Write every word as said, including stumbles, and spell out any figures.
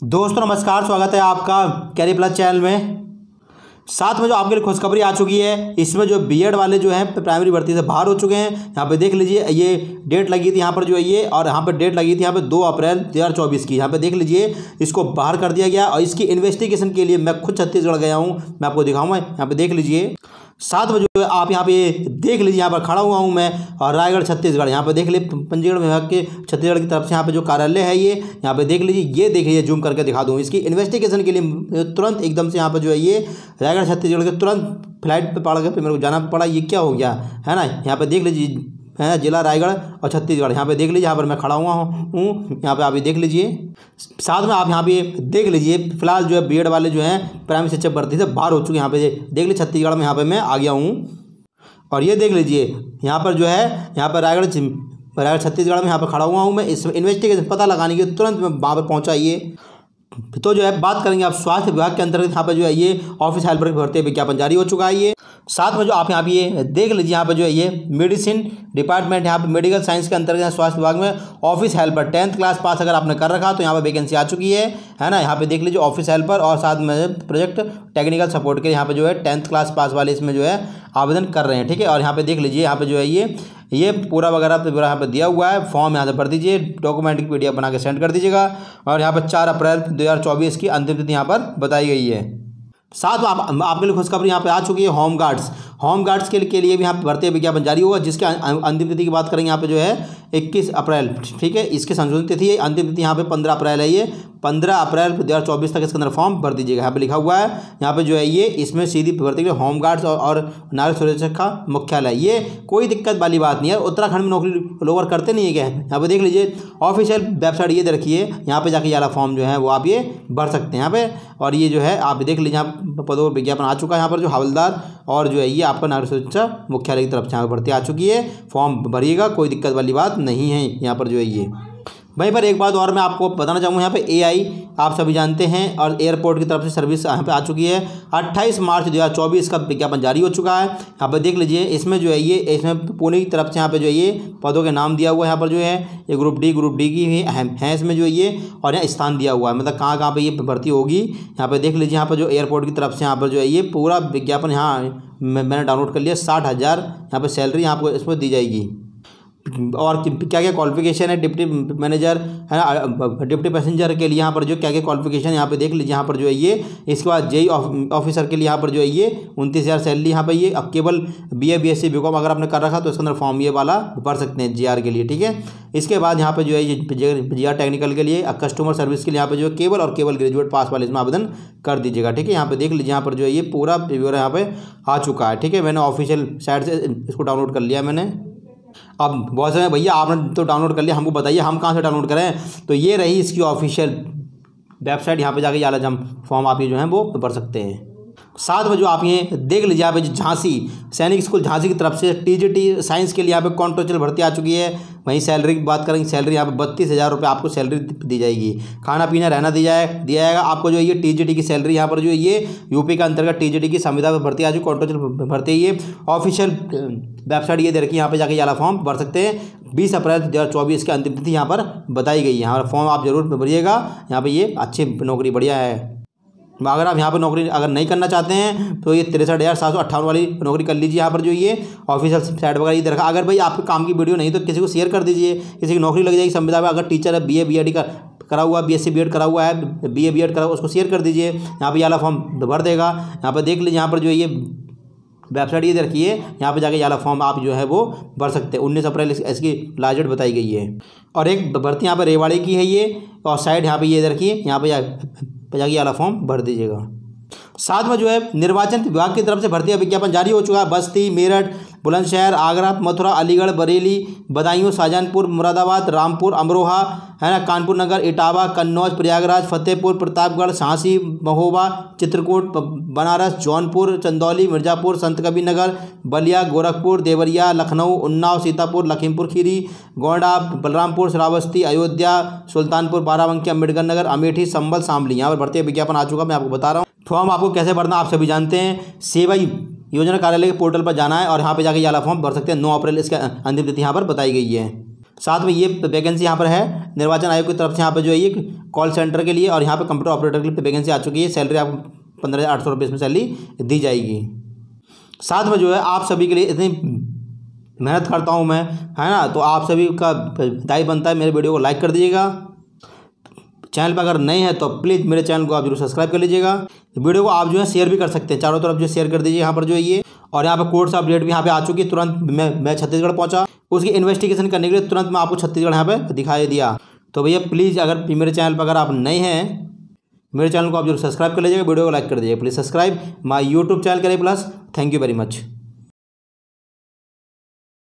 दोस्तों नमस्कार, स्वागत है आपका कैरियर प्लस चैनल में। साथ में जो आपके लिए खुशखबरी आ चुकी है, इसमें जो बीएड वाले जो हैं प्राइमरी भर्ती से बाहर हो चुके हैं। यहाँ पे देख लीजिए, ये डेट लगी थी यहाँ पर जो है ये, और यहाँ पर डेट लगी थी यहाँ पे दो अप्रैल दो हज़ार चौबीस की। यहाँ पे देख लीजिए, इसको बाहर कर दिया गया। और इसकी इन्वेस्टिगेशन के लिए मैं खुद छत्तीसगढ़ गया हूँ, मैं आपको दिखाऊंगा। यहाँ पे देख लीजिए, साथ में जो है आप यहाँ पे देख लीजिए, यहाँ पर खड़ा हुआ हूँ मैं, और रायगढ़ छत्तीसगढ़। यहाँ पे देख लीजिए, पंजीकरण विभाग के छत्तीसगढ़ की तरफ से यहाँ पे जो कार्यालय है ये, यहाँ पे देख लीजिए, ये देख लीजिए, जूम करके दिखा दूँ। इसकी इन्वेस्टिगेशन के लिए तुरंत एकदम से यहाँ पर जो है ये रायगढ़ छत्तीसगढ़ के तुरंत फ्लाइट पे पड़ गए, मेरे को जाना पड़ा। ये क्या हो गया है ना, यहाँ पे देख लीजिए, है जिला रायगढ़ और छत्तीसगढ़। यहाँ पे देख लीजिए, यहाँ पर मैं खड़ा हुआ हूँ, यहाँ पे आप ये देख लीजिए। साथ में आप यहाँ पे देख लीजिए, फिलहाल जो है बीएड वाले जो हैं प्राइमरी शिक्षक भर्ती से बाहर हो चुके हैं। यहाँ पे देख लीजिए, छत्तीसगढ़ में यहाँ पे मैं आ गया हूँ। और ये देख लीजिए, यहाँ पर जो है, यहाँ पर रायगढ़ रायगढ़ छत्तीसगढ़ में यहाँ पर खड़ा हुआ हूँ मैं। इस इन्वेस्टिगेशन पता लगाने के तुरंत मैं वहाँ पर पहुँचा। ये तो जो है बात करेंगे आप स्वास्थ्य विभाग के अंतर्गत। यहाँ पर जो है ये ऑफिस हेल्पर की भर्ती विज्ञापन जारी हो चुका है। ये साथ में जो आप यहाँ पे ये देख लीजिए, यहाँ पर जो है ये मेडिसिन डिपार्टमेंट, यहाँ पे मेडिकल साइंस के अंतर्गत स्वास्थ्य विभाग में office helper tenth class pass अगर आपने कर रखा तो यहाँ पर वैकेंसी आ चुकी है है ना। यहाँ पे देख लीजिए, ऑफिस हेल्पर और साथ में प्रोजेक्ट टेक्निकल सपोर्ट के यहाँ पे जो है टेंथ क्लास पास वाले इसमें जो है आवेदन कर रहे हैं, ठीक है। और यहाँ पे देख लीजिए, यहाँ पे जो है ये ये पूरा वगैरह पूरा यहाँ पर दिया हुआ है। फॉर्म यहाँ से भर दीजिए, डॉक्यूमेंट की पीडीएफ बना के सेंड कर दीजिएगा। और यहाँ पर चार अप्रैल दो हज़ार चौबीस की अंतिम तिथि यहाँ पर बताई गई है। साथ में आप, आपके लिए खुशखबरी यहाँ पे आ चुकी है। होम गार्ड्स होम गार्ड्स के लिए भी यहाँ पर भर्ती विज्ञापन जारी होगा, जिसके अंतिम तिथि की बात करेंगे यहाँ पे जो है इक्कीस अप्रैल, ठीक है। इसकी संशोधित तिथि है, अंतिम तिथि यहाँ पे पंद्रह अप्रैल है। ये पंद्रह अप्रैल दो हज़ार चौबीस तक इसके अंदर फॉर्म भर दीजिएगा। यहाँ पे लिखा हुआ है, यहाँ पे जो है ये इसमें सीधी भर्ती के लिए होम गार्ड्स और, और नागरिक सुरक्षा का मुख्यालय। ये कोई दिक्कत वाली बात नहीं है। उत्तराखंड में नौकरी लोग करते नहीं है क्या? यहाँ पे देख लीजिए, ऑफिशियल वेबसाइट ये दे रखी है, यहाँ पे जाके ये वाला फॉर्म जो है वो आप ये भर सकते हैं यहाँ पे। और ये जो है आप देख लीजिए, यहाँ पदों पर विज्ञापन आ चुका है। यहाँ पर जो हवलदार और जो है ये आपका नागरिक सुरक्षा मुख्यालय की तरफ से यहाँ पर भर्ती आ चुकी है। फॉर्म भरिएगा, कोई दिक्कत वाली बात नहीं है। यहाँ पर जो है ये वहीं पर एक बात और मैं आपको बताना चाहूँगा, यहाँ पे एआई आप सभी जानते हैं, और एयरपोर्ट की तरफ से सर्विस यहाँ पे आ चुकी है। अट्ठाईस मार्च दो हज़ार चौबीस का विज्ञापन जारी हो चुका है। यहाँ पर देख लीजिए, इसमें जो है ये इसमें पुणे की तरफ से यहाँ पे जो है ये पदों के नाम दिया हुआ है। यहाँ पर जो है ये ग्रुप डी ग्रुप डी की है, है इसमें जो है ये, और यहाँ स्थान दिया हुआ है, मतलब कहाँ कहाँ पर ये भर्ती होगी। यहाँ पर देख लीजिए, यहाँ पर जो एयरपोर्ट की तरफ से यहाँ पर जो है ये पूरा विज्ञापन यहाँ मैंने डाउनलोड कर लिया। साठ हज़ार यहाँ पर सैलरी यहाँ पर इसमें दी जाएगी। और क्या क्या क्वालिफिकेशन है डिप्टी मैनेजर है ना, डिप्टी पैसेंजर के लिए यहाँ पर जो क्या क्या क्वालिफिकेशन यहाँ पे देख लीजिए। यहाँ पर जो है ये, इसके बाद जेई ऑफिसर के लिए यहाँ पर जो है ये उनतीस हज़ार सैलरी यहाँ पे। ये अब केवल बीए बीएससी बीकॉम अगर आपने कर रखा तो इसके अंदर फॉर्म ये वाला भर सकते हैं जीआर के लिए, ठीक है। इसके बाद यहाँ पे जो है ये जीआर टेक्निकल के लिए, कस्टमर सर्विस के लिए यहाँ पे जो है केवल और केवल ग्रेजुएट पास वाले इसमें आवेदन कर दीजिएगा, ठीक है। यहाँ पे देख लीजिए, यहाँ पर जो है ये पूरा ब्यौरा यहाँ पे आ चुका है, ठीक है। मैंने ऑफिशियल साइट से इसको डाउनलोड कर लिया मैंने। अब बहुत समय भैया आपने तो डाउनलोड कर लिया, हमको बताइए हम कहाँ से डाउनलोड करें। तो ये रही इसकी ऑफिशियल वेबसाइट, यहाँ पे जाके ये वाला फॉर्म आप ये जो है वो भर सकते हैं। साथ में जो आप ये देख लीजिए, यहाँ पे झांसी सैनिक स्कूल झांसी की तरफ से टीजीटी साइंस के लिए यहाँ पे कॉन्ट्रेक्चुअल भर्ती आ चुकी है। वहीं सैलरी की बात करेंगे, सैलरी यहाँ पे बत्तीस हज़ार रुपये आपको सैलरी दी जाएगी। खाना पीना रहना दिया जाए दिया जाएगा आपको। जो ये टीजीटी की सैलरी यहाँ पर जो ये यूपी का अंतर्गत टीजीटी की संविदा पर भर्ती आ चुकी, कॉन्ट्रेक्चुअल भर्ती ये ऑफिशियल वेबसाइट ये दे रखी है। यहाँ पे जाके ये फॉर्म भर सकते हैं। बीस अप्रैल दो हज़ार चौबीस की अंतिम तिथि यहाँ पर बताई गई है। यहाँ पर फॉर्म आप जरूर भरिएगा। यहाँ पर ये अच्छी नौकरी बढ़िया है। अगर आप यहाँ पर नौकरी अगर नहीं करना चाहते हैं तो ये तिरसठ हज़ार सात सौ अट्ठावन वाली नौकरी कर लीजिए। यहाँ पर जो ये ऑफिशियल साइट वगैरह ये रखा। अगर भाई आपके काम की वीडियो नहीं तो किसी को शेयर कर दीजिए, किसी की नौकरी लग जाएगी संविदा में। अगर टीचर है, बी ए बी एड का करा हुआ, B S C B Ed करा हुआ है, बी ए बी एड करा हुआ, उसको शेयर कर दीजिए। यहाँ पर ये वाला फॉर्म भर देगा। यहाँ पर देख लीजिए, यहाँ पर जो ये वेबसाइट ये रखी है, यहाँ पे जाके ये वाला फॉर्म आप जो है वो भर सकते हैं। उन्नीस अप्रैल इसकी लास्ट डेट बताई गई है। और एक भर्ती यहाँ पर रेवाड़ी की है ये, और साइड यहाँ पे ये रखी है, यहाँ पे जाके ये वाला फॉर्म भर दीजिएगा। साथ में जो है निर्वाचन विभाग की तरफ से भर्ती विज्ञापन जारी हो चुका है। बस्ती, मेरठ, बुलंदशहर, आगरा, मथुरा, अलीगढ़, बरेली, बदायूं, शाहजहांपुर, मुरादाबाद, रामपुर, अमरोहा है ना, कानपुर नगर, इटावा, कन्नौज, प्रयागराज, फतेहपुर, प्रतापगढ़, झांसी, महोबा, चित्रकूट, बनारस, जौनपुर, चंदौली, मिर्जापुर, संतकबीर नगर, बलिया, गोरखपुर, देवरिया, लखनऊ, उन्नाव, सीतापुर, लखीमपुर खीरी, गोंडा, बलरामपुर, श्रावस्ती, अयोध्या, सुल्तानपुर, बाराबंकी, अम्बेडकर नगर, अमेठी, संभल, शामली, यहाँ पर भर्ती विज्ञापन आ चुका। मैं आपको बता रहा हूँ फॉर्म आपको कैसे भरना आप सभी जानते हैं। सेवा योजना कार्यालय के पोर्टल पर जाना है और यहाँ पे जाके ये वाला फॉर्म भर सकते हैं। नौ अप्रैल इसका अंतिम तिथि यहाँ पर बताई गई है। साथ में ये वैकेंसी यहाँ पर है निर्वाचन आयोग की तरफ से। यहाँ पर जो है ये कॉल सेंटर के लिए और यहाँ पे कंप्यूटर ऑपरेटर के लिए वैकेंसी आ चुकी है। सैलरी आपको पंद्रह हज़ार आठ सौ रुपये इसमें सैलरी दी जाएगी। साथ में जो है आप सभी के लिए इतनी मेहनत करता हूँ मैं, है ना, तो आप सभी का दायित्व बनता है मेरे वीडियो को लाइक कर दीजिएगा। चैनल पर अगर नए हैं तो प्लीज़ मेरे चैनल को आप जरूर सब्सक्राइब कर लीजिएगा। वीडियो को आप जो है शेयर भी कर सकते हैं, चारों तरफ जो शेयर कर दीजिए यहाँ पर जो है ये। और यहाँ पर कोर्स अपडेट भी यहाँ पे आ चुकी है। तुरंत मैं मैं छत्तीसगढ़ पहुँचा, उसकी इन्वेस्टिगेशन करने के लिए तुरंत मैं आपको छत्तीसगढ़ यहाँ पे दिखाई दिया। तो भैया प्लीज़ अगर मेरे चैनल पर अगर आप नए हैं, मेरे चैनल को आप जरूर सब्सक्राइब कर लीजिएगा, वीडियो को लाइक कर दीजिएगा। Please subscribe my YouTube channel करें plus. Thank you very much.